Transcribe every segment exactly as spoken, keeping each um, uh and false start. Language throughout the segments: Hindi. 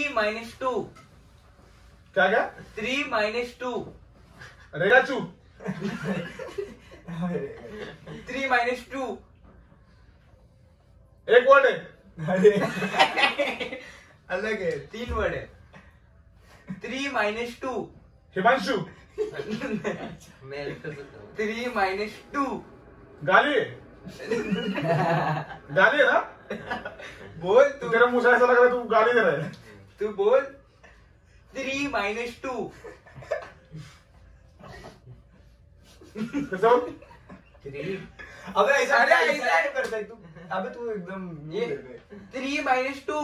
Minus two. क्या क्या? Three minus two. रेगाचू। थ्री माइनस टू एक वर्ड है। अरे अलग है, तीन वर्ड है। Three minus two. Himanshu. Three minus two. गाली है। गाली है ना? बोल तू, तू। तेरा मुंह से ऐसा लग रहा है तू गाली दे रहा है। तू बोल। Three minus two. थ्री। अबे ऐसा अरे ऐसा ऐसा- नहीं करता है तू। अबे तू एकदम ये थ्री माइनस टू।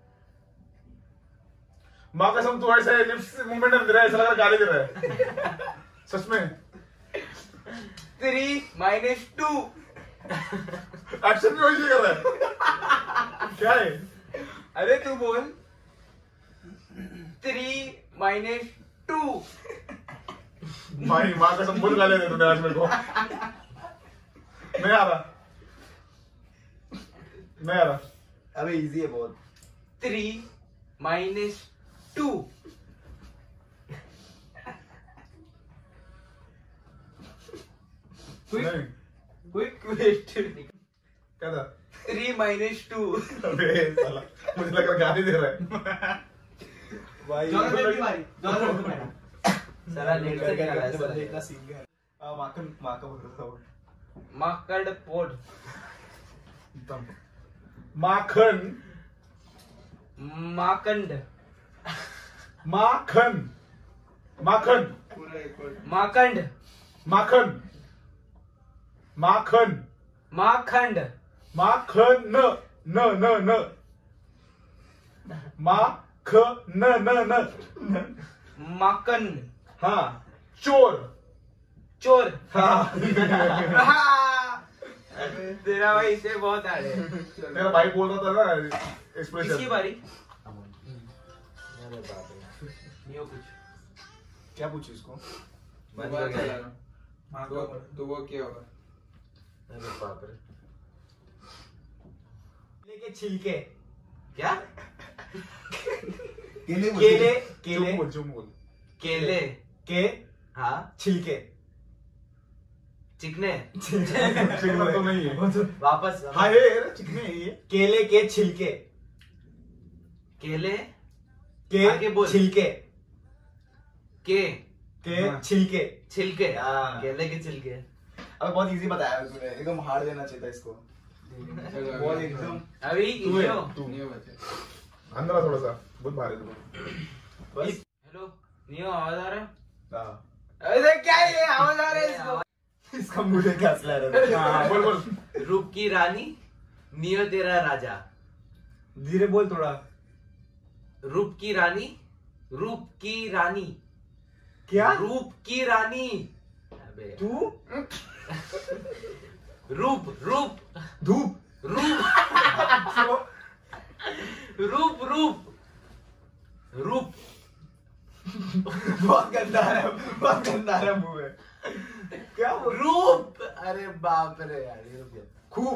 माँ कसम तू ऐसे लिप्स मूवमेंट में दे रहा है, ऐसा लग रहा है गाली दे रहा है सच में। Three minus to. एक्शन भी वही कर रहा है। क्या है? अरे तू बोल। Three minus to. माई माँ कसम बहुत गाली दे तूने आज मेरे को। नहीं आ रहा, नहीं आ रहा। अबे इजी है बहुत। Three minus two. नहीं क्विक क्वेस्ट। क्या था? Three minus two. अबे साला मुझे लग रहा है गाली दे रहा है। भाई साला नेट से क्या है साला? इतना सीन है। आ माकन माका बोल रहा हूँ। माकड़ पोड। माखन। माकंड। माखन। माखन। माकंड। माखन। माखन। माखंड। माखन न न न न माख न न न माकन। हाँ चोर। चोर। हाँ तेरा भाई इसे बहुत आड़े है। तेरा भाई बोल रहा था ना किसकी एक्सप्रेशन। बारी? नियो कुछ। क्या पूछी इसको? तो वो क्या होगा? केले के छिलके। क्या? केले केले। चुप केले। बोल चुप बोल। केले। के हाँ छिलके। चिकने। चिकना तो नहीं है। वापस। हाँ ये ये चिकने है ये। केले के छिलके। केले के आगे बोल। छिलके। के के हाँ। छिलके। छिलके। हाँ। केले के छिलके। अबे बहुत इजी बताया तूने, एकदम हार्ड देना चाहिए था इसको। बहुत एकदम। अभी तू है नियो। तू अंदर आ थोड़ा सा, बहुत भारी तू। बस हेलो नियो, आवाज आ रहा है? हाँ अरे क्या ये आवाज आ रहा है इसको? इसका मुझे क्या हंसला रहा है। हाँ, बोल बोल। रूप की रानी, नियो तेरा राजा। धीरे बोल थोड़ा। रूप की रानी, रूप की रानी। क्या? रूप की रानी। अबे तू रूप रूप धूप। रूप रूप रूप रूप। बहुत गंदा है, बहुत गंदा है मुंह में। क्या बोल? रूप। अरे बाप रे यार, ये रुक जा। खूब।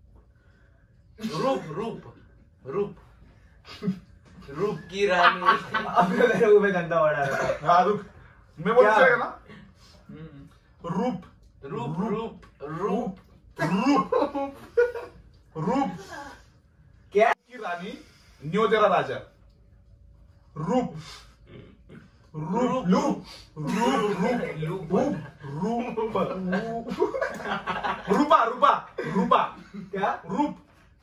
रूप रूप रूप रूप की रानी। अबे मेरे मुंह में गंदा वर्ड आ रहा है। हाँ रुक, मैं बोल क्या? जाएगा ना। रूप रूप रूप रूप रूप रूप क्या? की रानी, न्यो तेरा राजा। रूप रूप लूप रूप रूप रूप रूप रूपा रूपा रूपा क्या? रूप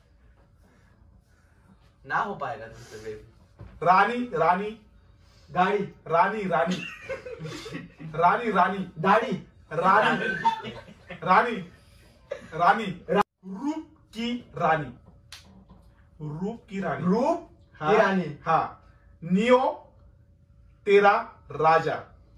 ना हो पाएगा तुमसे बेबी। रानी रानी गाड़ी। रानी रानी रानी रानी दाढ़ी। रानी रानी रानी रूप की रानी, रूप की रानी। रूप हाँ, की रानी। हाँ। नियो तेरा राजा।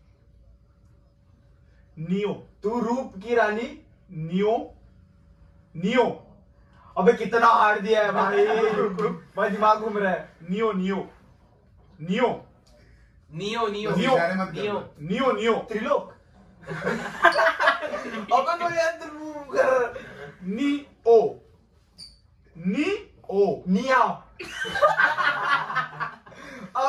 नियो तू रूप की रानी। नियो नियो अबे कितना हार्ड दिया है भाई। भाई दिमाग घूम रहा है। Neo Neo Neo Neo Neo Neo Neo Neo Neo Trilok. अबे तो यार तू कर। नी ओ नी ओ निया।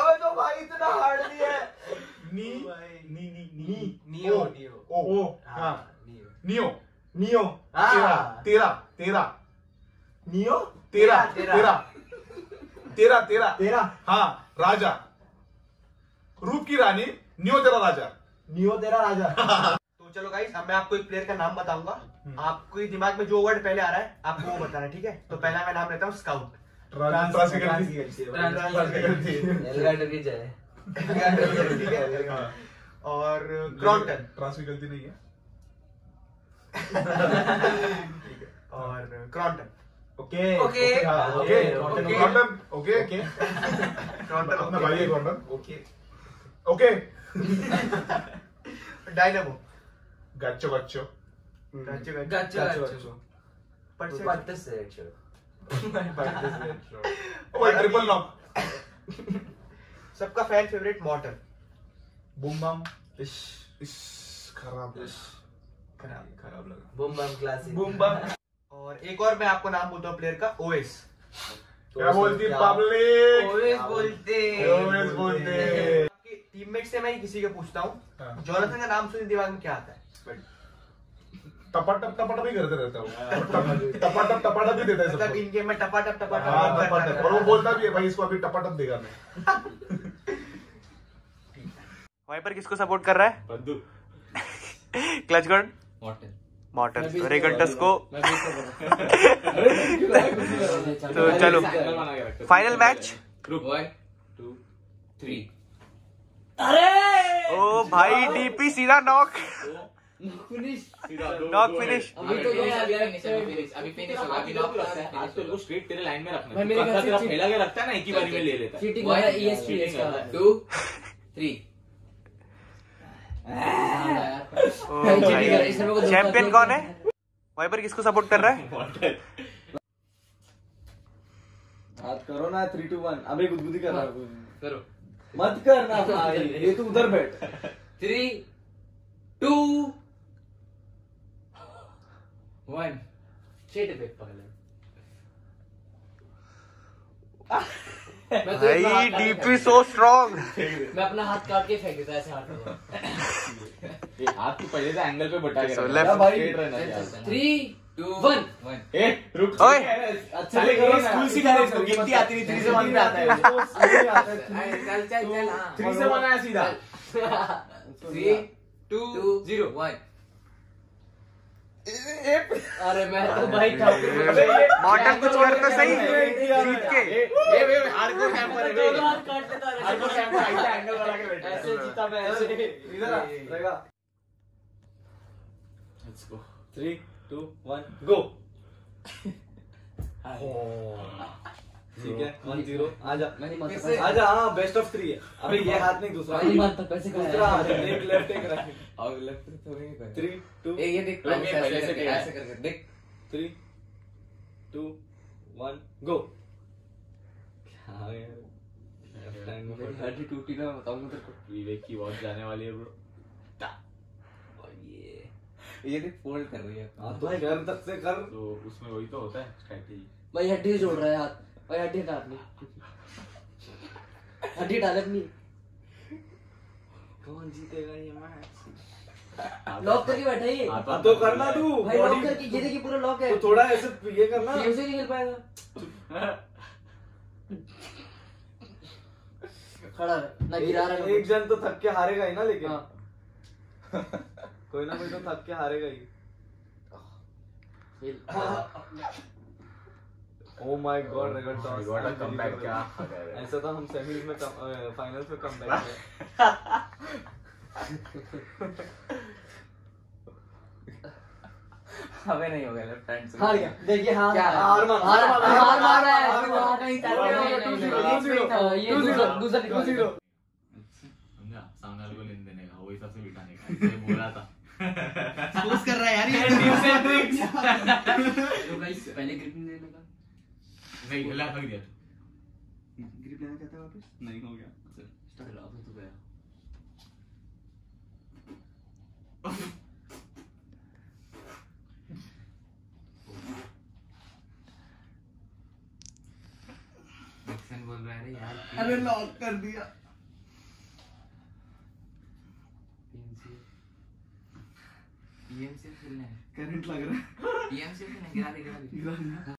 तेरा नियो तेरा तेरा। तेरा तेरा तेरा तेरा हाँ राजा रूप की रानी नियो तेरा राजा नियो तेरा राजा। तो चलो गाइस, अब मैं आपको एक प्लेयर का नाम बताऊंगा। आपको दिमाग में जो वर्ड पहले आ रहा है आपको वो बताना है, ठीक है? तो पहला मैं नाम लेता हूँ स्काउट। ट्रांस की गलती ठीक है। और क्रॉन्टन। ट्रांस की गलती नहीं है। और क्रॉन्टन। Okay okay. हाँ, ओके क्रॉन्टन ओके ओके क्रॉन्टन अपना भाई है क्रॉन्टन ओके ओके डायनामो। गच्चो गच्चो गच्चो गच्चो। गच्चो गच्चो पट्टे से। ओए ट्रिपल नॉक सबका fan favourite Mortal. Boom bam इश इस खराब खराब खराब लगा। Boom bam classic boom bam. और एक और मैं आपको नाम बोलता हूँ प्लेयर का, ओएस। क्या बोलती पब्लिक ओएस बोलते ओएस बोलते आपके टीममेट से मैं किसी को पूछता हाँ। हूँ, जॉनथन का नाम सुन दिमाग में क्या आता है? टपाटप टपाटप ही करते रहता हूँ टपाटप टपाटप ही देता है मतलब सबको इन गेम में टपाटप हाँ टपाटप टपाटप और वो बोलता भी है भाई इसको अभी टपाटप देगा मैं वाइपर किसको सपोर्ट कर रहा है? बद्दू क्लच गॉड मॉर्टन मॉर्टन। रेगंटस को। मैं भी इसको तो चलो फाइनल मैच। रुक वन टू थ्री ओ भाई डीपी सीधा नॉक फिनिश नॉक फिनिश। अभी तो दो आ गया फिनिश अभी फिनिश होगा अभी नॉक लगता है आज तो वो स्ट्रेट तेरे लाइन में रखना है मेरे तेरा फैला के रखता है ना एक ही बारी में ले लेता है चीटिंग वाला ईएसपी इसका टू थ्री चैंपियन कौन है? वाइपर किसको सपोर्ट कर रहा है? हाथ करो ना थ्री टू वन। अबे गुदगुदी कर रहा है करो मत करना भाई ये तू उधर बैठ। थ्री टू वन शेट इफेक्ट पकड़ ले भाई डीपी सो स्ट्रॉन्ग। मैं अपना हाथ काट के फेंक देता ऐसे हाथ में हाथ को पहले से एंगल पे बटा के So रखना। left. Straight रहना चाहिए। थ्री टू वन वन ए रुक ओए अच्छा ले करो ना। स्कूल सिखा रहे इसको गिनती आती नहीं थ्री से वन पे आता है चल चल चल थ्री से वन आया सीधा थ्री टू जीरो वन अरे मैं तो भाई था मॉर्टन कुछ कर तो सही जीत के। ए वे हार्डकोर कैंपर है वे हाथ काट लेता हार्डकोर कैंपर ऐसा एंगल बना के बैठा है ऐसे जीता मैं ऐसे इधर आ रहेगा। Let's go three two one go. ठीक है वन जीरो आजा मैं नहीं मानता आजा। हाँ बेस्ट ऑफ थ्री है। अबे ये हाथ नहीं दूसरा मैं नहीं मानता कैसे दूसरा हाथ है। एक लेफ्ट एक राइट। और लेफ्ट तो नहीं कर थ्री टू ए ये देख रुक, ये पहले से ऐसे टेढ़ा है। ऐसे करके देख थ्री टू वन गो। हाँ यार मेरी हड्डी टूटी ना मैं बताऊंगा तेरे को विवेक की वॉच जाने वाली है ब्रो और ये ये देख फोल्ड कर रही है हाँ तो कर तक से कर। तो उसमें वही तो होता है स्ट्रेटजी भाई हड्डी से जोड़ रहा है हाथ भाई हड्डी हटा अपनी हड्डी डाल अपनी कौन जीतेगा ये मैच? लॉक करके बैठा है ये हाँ, हाँ तो करना तू भाई लॉक करके ये देखिए पूरा लॉक है तो थोड़ा ऐसे ये करना। ये उसे नहीं खेल पाएगा खड़ा है ना गिरा रहा है एक जन तो थक के हारेगा ही ना लेकिन हाँ कोई ना कोई तो थक के हारेगा ही। ओ माय गॉड रेगल टॉस व्हाट अ कमबैक क्या ऐसा था हम सेमीज में फाइनल्स में कमबैक किया। हमें नहीं होगा लेफ्ट हैंड से हार गया देखिए हार क्या हार मान हार हार हार मान मारा है तू वहां कहीं था ये दूसरा दूसरा टू जीरो। समझा सामने वाले को लेने देने का वो हिसाब से बिठाने का इसलिए बोला था फोर्स कर रहा है यार ये टीम से तो गाइस पहले ग्रिप नहीं लेने का नहीं हिला कर दिया ग्रिप लेना चाहता है वापस नहीं हो गया स्टार्ट अब तो गया एक्शन बोल रहा है यार अरे लॉक कर दिया। पीएमसी पीएमसी खेलना है करंट लग रहा है। डीएम से गिरा दे गिरा दे